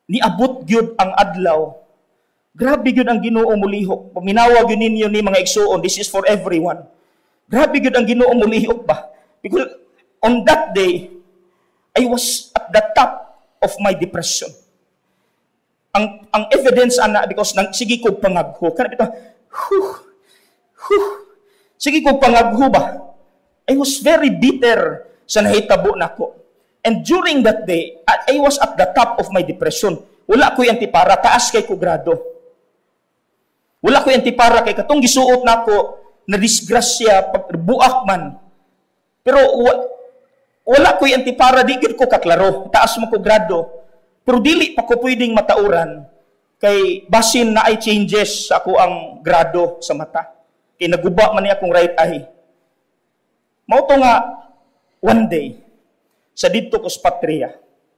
Niabot gyud ang adlaw. Grabe gyud ang Ginoo mulihok. Paminawag yun ninyo ni mga igsuon, this is for everyone. Grabe gyud ang Ginoo mulihok ba? Because on that day, I was at the top of my depression. Ang evidence ana because sige ko pangagho. Kana bitaw, sige ko pangagho ba? I was very bitter sa nahitabo nako. And during that day, I was at the top of my depression. Wala ko'y antipara, taas kay ko grado. Wala ko'y antipara kay katong gisuot nako na disgrasya, buak man. Pero wala ko'y antipara, di gid ko kaklaro. Taas mo ko grado. Pero dili pa ko pwedeng matauran kay basin na ay changes sa ako ang grado sa mata. Kay naguba man niya akong right eye. Mao to nga one day sa didto ko sa Patria.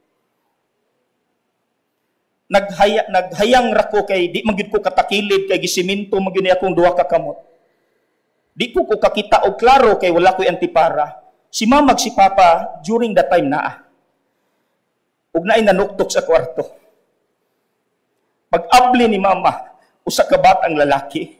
Naghayang rako kay di magyud ko katakilid kay gisiminto magyud ni akong duha ka kamot. Di ko kakita og klaro kay wala ko'y antipara. Si mama si papa during that time naa. Ug naay nanuktok sa kwarto. Pag-abli ni mama usa ka batang lalaki.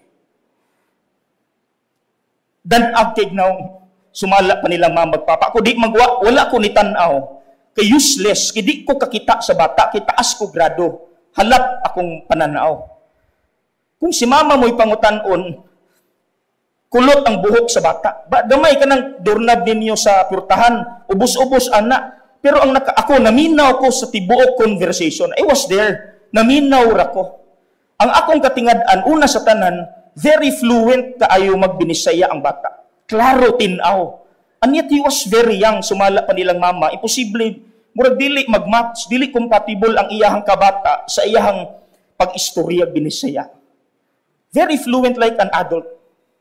Dan agkig naong sumala pa nilang mama magpapa. Ako di magwa, wala ko ni tanaw. Kay useless, kay di ko kakita sa bata, kay taas ko grado. Halap akong pananaw. Kung si mama mo'y pangutanon, kulot ang buhok sa bata. Gamay ka ng doorknob ninyo sa purtahan, ubos-ubos anak. Pero ako, naminaw ko sa tibuok conversation. I was there. Naminaw rako. Ang akong katingad-an, una sa tanan, very fluent kaayo magbinisaya ang bata. Klaro tinaw. And yet he was very young, sumala pa nilang mama. Imposible, murag dili mag-match, dili compatible ang iyahang kabata sa iyahang pag-istorya binisaya. Very fluent like an adult.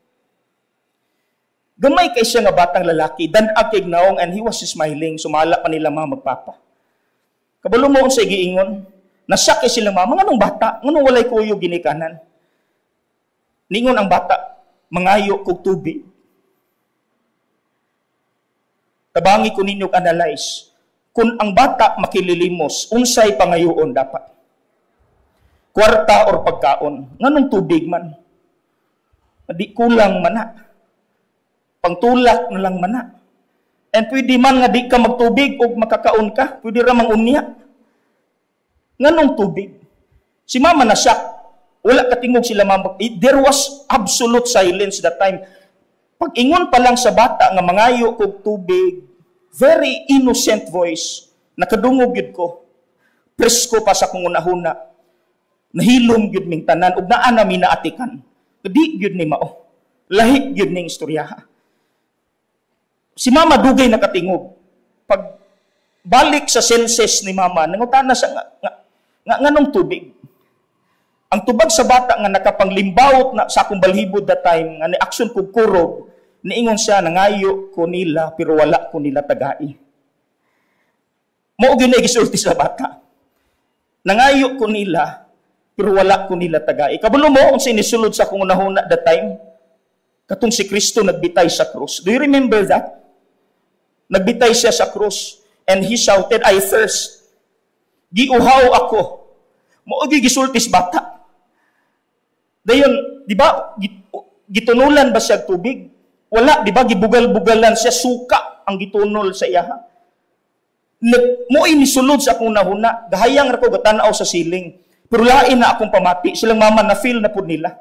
Gamay kay siya nga batang lalaki, dan akig naong and he was smiling, sumala pa nilang mama magpapa. Kabalo mo sa giingon, nasyak kay silang mama, nganong bata, nganong walay kuyo ginikanan. Ningon ang bata, mangayo kog tubig. Tabangi ko ninyong analyze. Kung ang bata makililimos, unsay pangayoon dapat? Kwarta or pagkaon. Nganong tubig man? Di kulang mana. Pangtulak na lang mana. And pwede man nga di ka magtubig o makakaon ka. Pwede ramang unya. Nganong tubig? Si mama na siya. Wala katingog sila mama. There was absolute silence that time. Pag ingon pa lang sa bata nga mangayo kog tubig, very innocent voice, nakadungog yun ko, presko pa sa kong unahuna, nahilom yun ming tanan, ug naa na minaatikan. Di yun ni mao. Lahi yun ning istoryaha. Si mama dugay nakatingog. Pag balik sa senses ni mama, nangutana sa nganong tubig. Ang tubag sa bata nga nakapanglimbaot na sa akong balhibod that time, nga ni aksyon kog kurog, niingon siya, nangayo ko nila, pero wala ko nila tagai. Mao gyud na gisulti sa bata. Nangayo ko nila, pero wala ko nila tagai. Kabalo mo, kung sinisulod sa akong unahuna that time, katong si Kristo nagbitay sa krus. Do you remember that? Nagbitay siya sa krus, and he shouted, I thirst. Giuhaw ako. Mao gyud gisulti sa bata. Dayon, di ba, gitunulan ba siya tubig? Wala, di ba, gibugal-bugalan siya, suka ang gitunol sa iya. Mo'y nisulod sa akong nahuna, gahayang rako gatanaw sa siling, pero lain na akong pamati, silang mama na feel na po nila.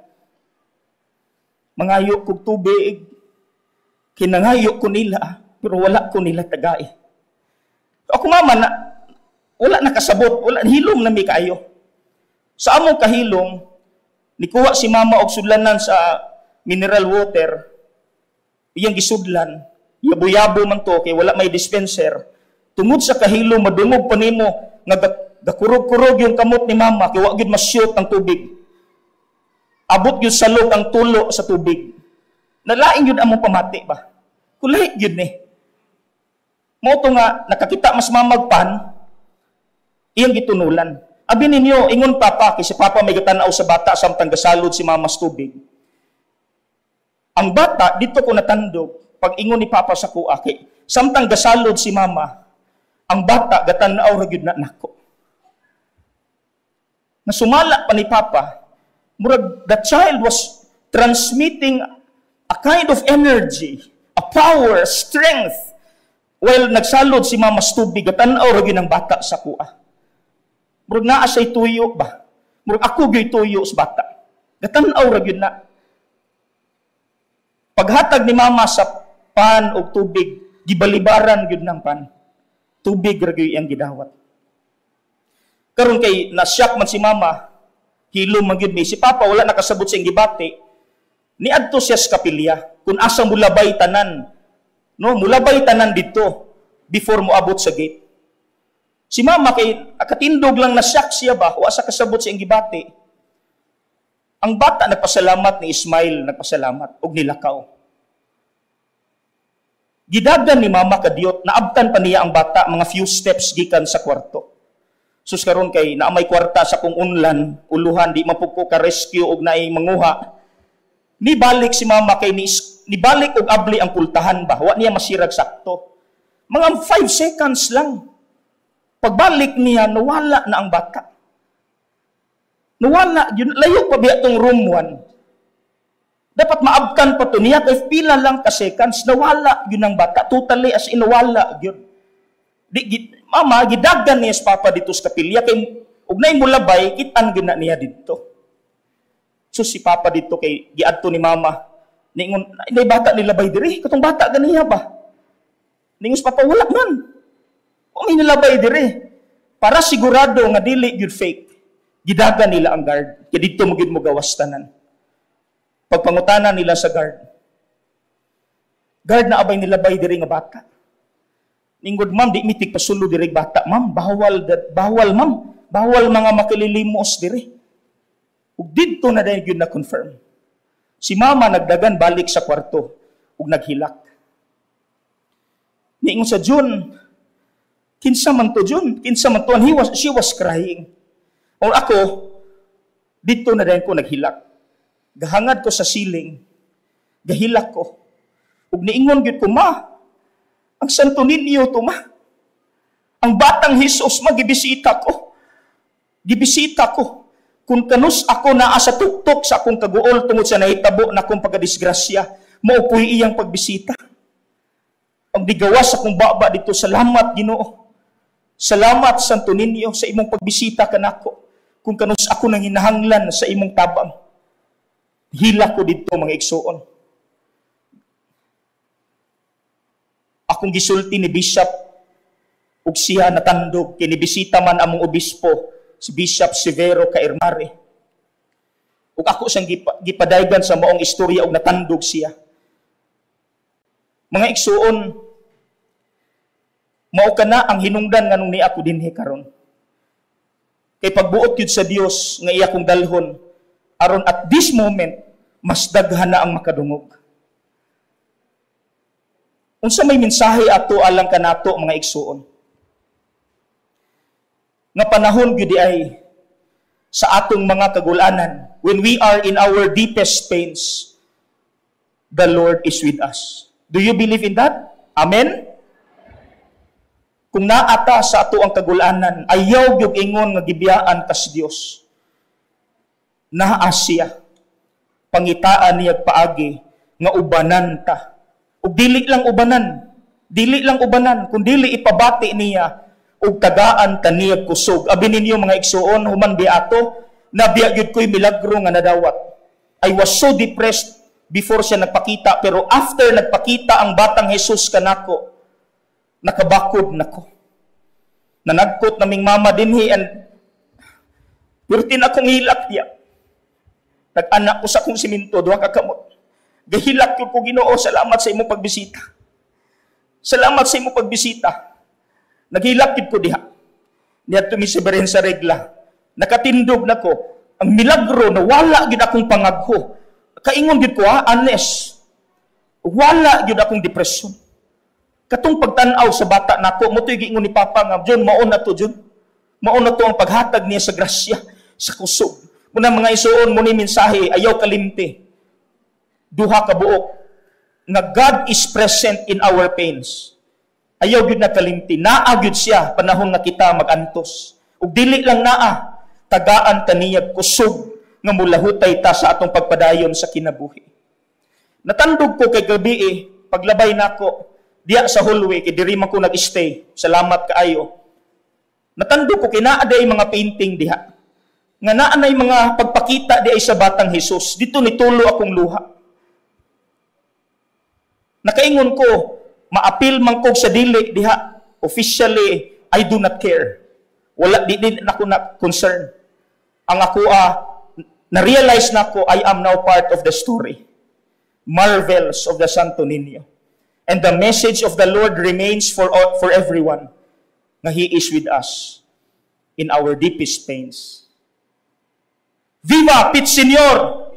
Mangayo kog tubig, kinangayo ko nila, pero wala ko nila tagai. Ako mama na, wala nakasabot, wala, hilom na may kaayo. Sa among kahilom, nikuha si mama og sudlanan sa mineral water, iyang gisudlan, yabo-yabo man to, kay wala may dispenser. Tungod sa kahilom, madungog pa nimo, nga gakurog-kurog yung kamot ni mama, kay wag gyud ma-shoot ang tubig. Abot gyud salog ang tulo sa tubig. Nalaing gyud among pamati ba? Kulay gyud ni. Mo to nga, nakakita mas mamagpan, iyang gitunulan. Abi ninyo, ingon papa, kasi papa may gatanaw sa bata, samtang gasalod si mama sa tubig. Ang bata, dito ko natandog, pag ingon ni papa sa kuha, samtang gasalod si mama, ang bata, gatanaw ragyod na nako. na sumala pa ni Papa, murag the child was transmitting a kind of energy, a power, strength, while nagsalod si Mama sa tubig, tanaw ra gyud ang bata sa kuha. Murag naa siya'y tuyo ba? Murag ako gyud tuyo sa bata. Gatanaw ra gyud na. Paghatag ni Mama sa pan o tubig, gibalibaran gyud ng pan. Tubig ra gyud ang gidawat. Karon kay na-shock man si Mama, hilom man gyud mi. Si Papa wala nakasabot sa gibati. Niadto siya sa kapilya kung asa mulabay tanan. No, mulabay tanan dito before mo abot sa gate. Si Mama kay akatindog lang na-shock siya ba, o asa kasabot sa gibati. Ang bata nagpasalamat ni Ismail, nagpasalamat og nilakaw. Gidagan ni Mama kadiyot, naabtan pa niya ang bata mga few steps gikan sa kwarto. Sus karon kay naamay kwarta sa kung unlan, uluhan di mapugko ka rescue og naay manguha. Ni balik si Mama kay ni balik og abli ang pultahan ba, wa niya masirag sakto. Mga 5 seconds lang. Pagbalik niya nawala na ang bata. Nawala, yun, layo pa biya itong room 1. Dapat maabkan pa ito niya, kaya pila lang ka seconds, nawala yun ang bata. Totally as in nawala yun. Mama, gidagan niya sa Papa dito sa kapilya, kaya huwag na yung mulabay, kitan gina niya dito. So si Papa dito, kay giadto ni Mama, ningon, na bata nilabay diri, katong bata ganiya ba? Ningon si Papa, wala man. O may nilabay diri. Para sigurado nga dili yun fake. Gidagan nila ang guard. Kaya dito mo gid mo gawas tanan. Pagpangutanan nila sa guard. Guard na abay nilabay diri nga bata. Ningod ma'am, di mitik pasulo diri bata. Ma'am, bawal ma'am. Bawal mga makililimos diri. Ug didto na dahil yun na confirm. Si Mama nagdagan balik sa kwarto ug naghilak. Niingon sa June, kinsa man to June? Kinsa man to? She was crying. O ako, dito na dahil ko naghilak. Gahangad ko sa ceiling. Gahilak ko. Ug niingon gyud ko, Ma, ang Santo Niño to, Ma. Ang batang Hesus, magibisita ko. Gibisita ko. Kung kanus ako naa sa tuktok sa akong kaguol tungod sa nahitabo na akong pagkadisgrasya, maupoy iyang pagbisita. Ang digawas akong baba dito, salamat Ginoo. Salamat Santo Niño sa imong pagbisita kanako. Kung kanus ako nang hinahanglan sa imong tabang. Hila ko dito mga igsoon. Akong gisulti ni Bishop ug siya natandog kinibisita man among obispo si Bishop Severo Cairmare. Ug ako siyang gipadaygan sa maong istorya ug natandog siya. Mga igsoon, mao kana ang hinungdan nganong ni ako dinhi karon. Kay pagbuot yun sa Dios nga iya kong dalhon aron at this moment mas daghan na ang makadungog. Unsa may mensahe ato alang kanato mga igsoon. Nga panahon gyud ay sa atong mga kagulanan, when we are in our deepest pains, the Lord is with us. Do you believe in that? Amen? Kung naata sa ato ang kagulanan, ayaw gyud ingon nga gibiyaan kas Dios. Naa siya. Pangitaan niya paagi nga ubanan ta. Ug dili lang ubanan, kun dili ipabati niya ug tagaan ta niya kusog. Abi ninyo mga igsoon, human biato, nabiya gyud ko'y milagro nga nadawat. I was so depressed before siya nagpakita, pero after nagpakita ang batang Jesus kanako, nakabakod nako. Nanagkot naming mama dinhi and purtin akong hilak diya. Nag-anak ko sa akong siminto, duha ka kamot. Gahilak ko Ginoo, salamat sa imong pagbisita. Salamat sa imong pagbisita. Naghilak ko diha. Niya tumi sa beren sa regla. Nakatindog nako. Ang milagro na wala gyud akong pangagho. Kaingon gyud ko honest. Wala gyud akong depression. Katong pagtan-aw sa bata nako, mo to'y giingon ni Papa nga, John, maon na to, John. Maon na to ang paghatag niya sa grasya, sa kusog. Muna mga isuon, muna mensahe, ayaw kalimti. Duha ka buok. Nga God is present in our pains. Ayaw gyud na kalimti. Naa gyud siya, panahon nga kita magantos. Ug dili lang naa. tagaan taniyag kusog nga mulahutay ta sa atong pagpadayon sa kinabuhi. Natandog ko kay gabi paglabay nako diya sa hallway kay diri man ko nag-stay. Salamat kaayo. Natandog ko kinaaday mga painting diha. Nga naanay mga pagpakita di ay sa batang Hesus. Dito nitulo akong luha. Nakaingon ko, maapil man ko sa dili diha. Officially, I do not care. Wala, di ako na concern. Ang ako, na-realize na ko, I am now part of the story. Marvels of the Santo Niño. And the message of the Lord remains for everyone. Nga He is with us in our deepest pains. Viva Pit Señor!